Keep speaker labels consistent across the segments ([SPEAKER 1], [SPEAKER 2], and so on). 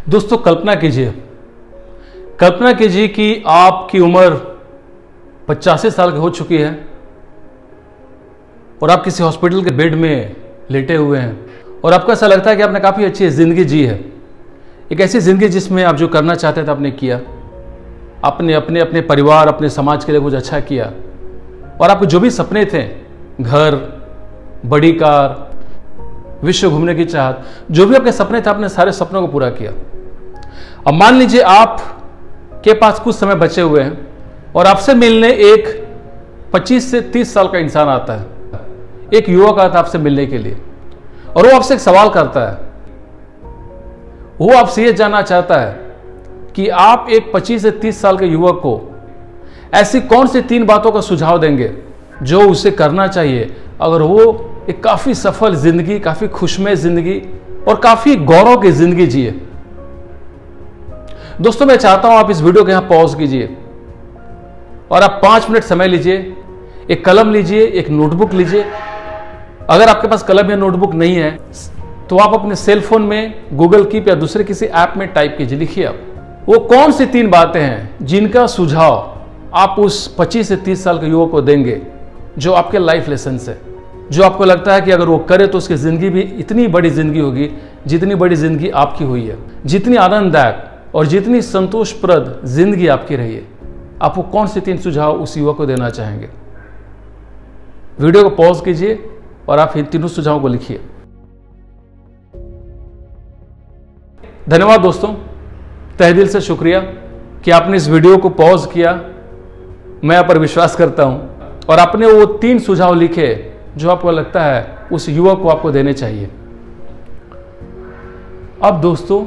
[SPEAKER 1] दोस्तों कल्पना कीजिए कि आपकी उम्र 85 साल की हो चुकी है और आप किसी हॉस्पिटल के बेड में लेटे हुए हैं और आपको ऐसा लगता है कि आपने काफ़ी अच्छी ज़िंदगी जी है। एक ऐसी ज़िंदगी जिसमें आप जो करना चाहते थे आपने किया, आपने अपने परिवार, अपने समाज के लिए कुछ अच्छा किया और आपके जो भी सपने थे, घर, बड़ी कार, विश्व घूमने की चाहत, जो भी आपके सपने थे, आपने सारे सपनों को पूरा किया। अब मान लीजिए आप के पास कुछ समय बचे हुए हैं और आपसे मिलने एक 25 से 30 साल का इंसान आता है, एक युवक आता है आपसे मिलने के लिए और वो आपसे एक सवाल करता है। वो आपसे ये जानना चाहता है कि आप एक 25 से 30 साल के युवक को ऐसी कौन सी 3 बातों का सुझाव देंगे जो उसे करना चाहिए अगर वो एक काफी सफल जिंदगी, काफी खुशमय जिंदगी और काफी गौरव की जिंदगी जिए। दोस्तों मैं चाहता हूं आप इस वीडियो को यहां पॉज कीजिए और आप 5 मिनट समय लीजिए, एक कलम लीजिए, एक नोटबुक लीजिए। अगर आपके पास कलम या नोटबुक नहीं है तो आप अपने सेल फोन में गूगल कीप या दूसरे किसी ऐप में टाइप कीजिए, लिखिए आप वो कौन सी 3 बातें हैं जिनका सुझाव आप उस 25 से 30 साल के युवक को देंगे, जो आपके लाइफ लेसन है, जो आपको लगता है कि अगर वो करे तो उसकी जिंदगी भी इतनी बड़ी जिंदगी होगी जितनी बड़ी जिंदगी आपकी हुई है, जितनी आनंददायक और जितनी संतोषप्रद जिंदगी आपकी रही है। आप वो कौन से 3 सुझाव उस युवक को देना चाहेंगे? वीडियो को पॉज कीजिए और आप इन 3 सुझावों को लिखिए। धन्यवाद दोस्तों, तहे दिल से शुक्रिया कि आपने इस वीडियो को पॉज किया। मैं आप पर विश्वास करता हूं और आपने वो 3 सुझाव लिखे जो आपको लगता है उस युवक को आपको देने चाहिए। अब दोस्तों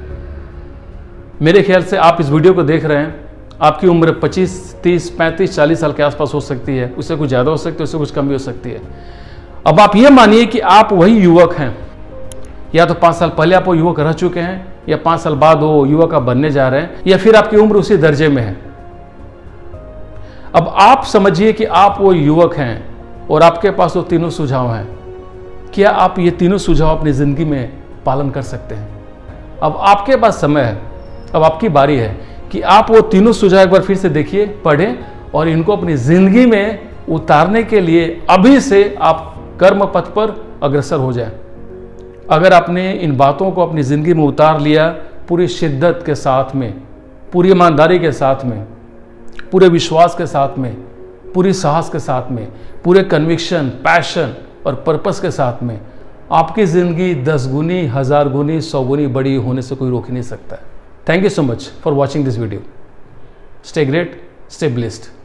[SPEAKER 1] मेरे ख्याल से आप इस वीडियो को देख रहे हैं, आपकी उम्र 25, 30, 35, 40 साल के आसपास हो सकती है, उससे कुछ ज़्यादा हो सकती है, उससे कुछ कम भी हो सकती है। अब आप ये मानिए कि आप वही युवक हैं, या तो 5 साल पहले आप वो युवक रह चुके हैं या 5 साल बाद वो युवक आप बनने जा रहे हैं, या फिर आपकी उम्र उसी दर्जे में है। अब आप समझिए कि आप वो युवक हैं और आपके पास वो 3 सुझाव हैं। क्या आप ये 3 सुझाव अपनी जिंदगी में पालन कर सकते हैं? अब आपके पास समय है, अब आपकी बारी है कि आप वो 3 सुझाव एक बार फिर से देखिए, पढ़ें और इनको अपनी जिंदगी में उतारने के लिए अभी से आप कर्म पथ पर अग्रसर हो जाएं। अगर आपने इन बातों को अपनी जिंदगी में उतार लिया पूरी शिद्दत के साथ में, पूरी ईमानदारी के साथ में, पूरे विश्वास के साथ में, पूरी साहस के साथ में, पूरे कन्विक्शन, पैशन और पर्पस के साथ में, आपकी जिंदगी 10 गुनी, 1000 गुनी, 100 गुनी बड़ी होने से कोई रोक ही नहीं सकता है। Thank you so much for watching this video. Stay great, stay blessed.